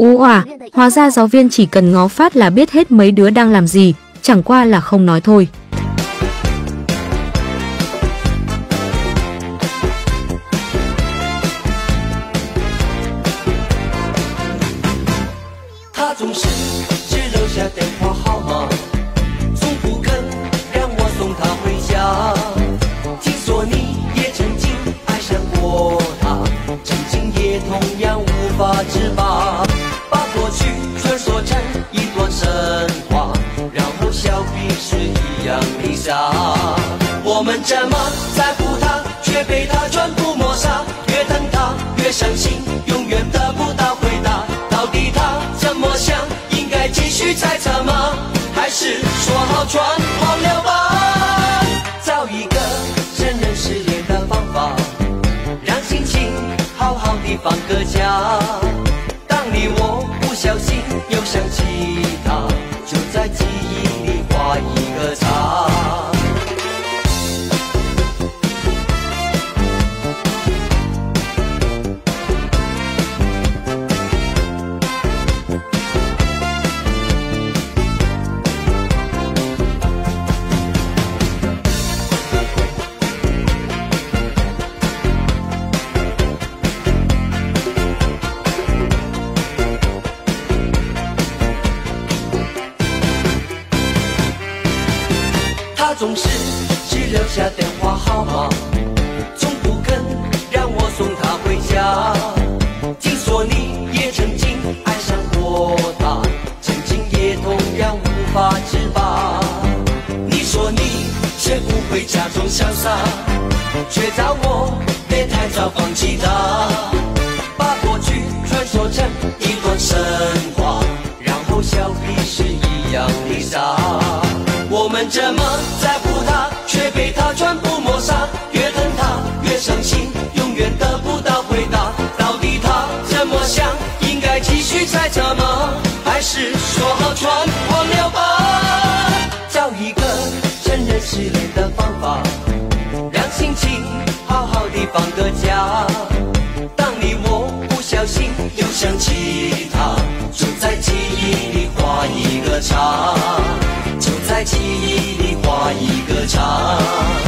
Ú à, hóa ra giáo viên chỉ cần ngó phát là biết hết mấy đứa đang làm gì, chẳng qua là không nói thôi. 我们这么在乎他，却被他全部抹杀。越疼他越伤心，永远得不到回答。到底他怎么想？应该继续猜测吗？还是说好全忘了吧？找一个承认失恋的方法，让心情好好地放个假。当你我不小心又想起他，就在记忆里画一个叉。总是只留下电话号码，从不肯让我送她回家。听说你也曾经爱上过他，曾经也同样无法自拔。你说你学不会假装潇洒，却叫我别太早放弃他。把过去传说成一段神话，然后笑彼是一样的傻。我们这么在乎他，却被他全部抹杀。越疼他越伤心，永远得不到回答。到底他怎么想？应该继续猜测吗？还是说好全忘了吧？找一个承认失恋的方法，让心情好好地放个假。当你我不小心又想起他，就在记忆里画一个叉。就在记忆里画一个叉。